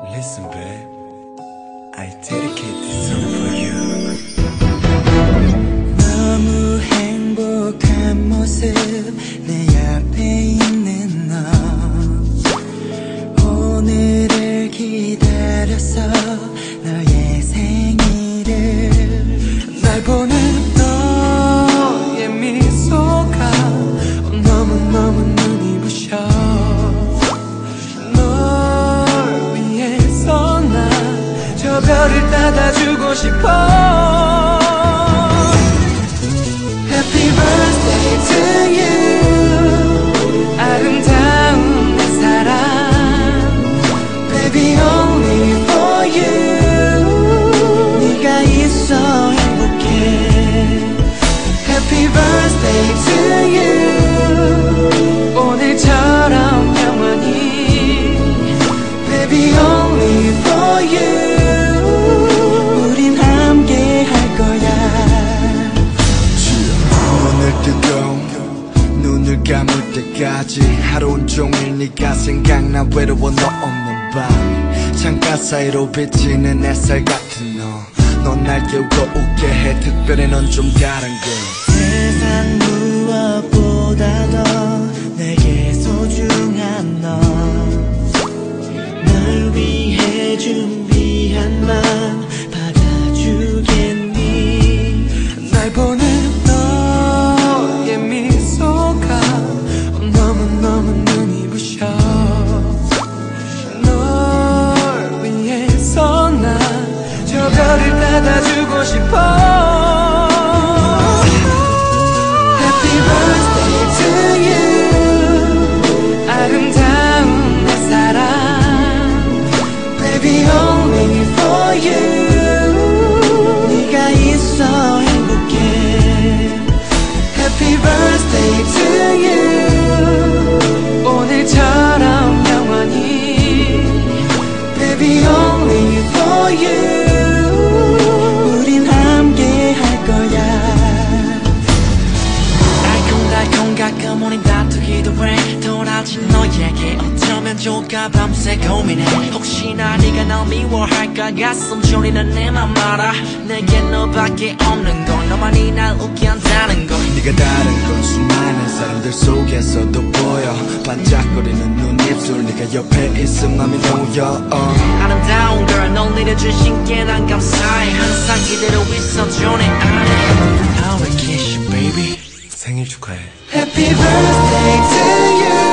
Listen, babe, I dedicate this song for you. 너무 행복한 모습 내 앞에 있는 너 오늘을 기다렸어 너의 생일을 날 보는 너의 미소가 너무너무 눈이 부셔 저 별을 닫아주고 싶어 Happy birthday to you 아름다운 내 사랑 Baby only for you 네가 있어 행복해 Happy birthday to you 오늘처럼 영원히 Baby only for you 눈을 감을 때까지 하루 온종일 네가 생각나 외로워 너 없는 밤 창가 사이로 비치는 햇살 같은 넌 날 깨우고 웃게 해 특별히 넌 좀 다른 걸 세상 무엇보다도 내게 소중한 널 위해 준비한 맘 받아주겠니 날 보는 너의 미소가 너무너무 눈이 부셔 널 위해서 난 저 별을 닫아주고 싶어 Happy birthday to you 아름다운 내 사랑 Baby only for you 네가 있어 행복해 Happy birthday to you 오늘처럼 영원히 Baby only for you 우린 함께 할 거야 알콩달콩 가끔 우린 다투기도 해 돌아진 너에게 어쩌면 좋을까 밤새 고민해 혹시나 네가 날 미워할까 가슴 졸이는 내 맘 알아 내겐 너밖에 없는 걸 너만이 날 웃게 한다는 걸 네가 다른 건 수많은 사람들 속에서도 보여 반짝거리는 눈 입술 네가 옆에 있음 맘이 놓여 아름다운 걸 널 내려준 신께 난 감사해 항상 이대로 있어줘 내 안에 I wanna kiss you baby 생일 축하해 Happy birthday to you